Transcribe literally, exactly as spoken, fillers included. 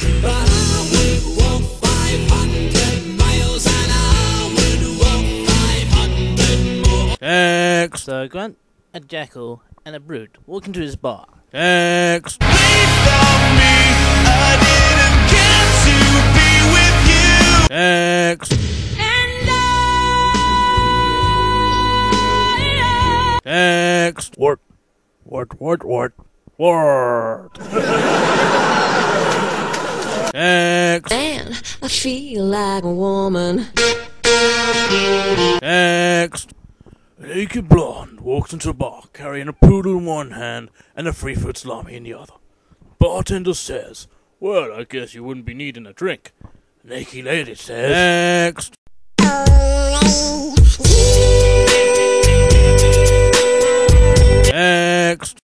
But I would walk five hundred miles and I would walk five hundred more. Next. So a grunt, a jackal, and a brute walk into his bar. Next. Please stop me, I didn't get to be with you. Next. And I, Next. What? What? What? What? What? Next. man, I feel like a woman. Next. A naked blonde walks into a bar carrying a poodle in one hand and a three-foot salami in the other. Bartender says, "Well, I guess you wouldn't be needing a drink." Naked lady says, Next. Next.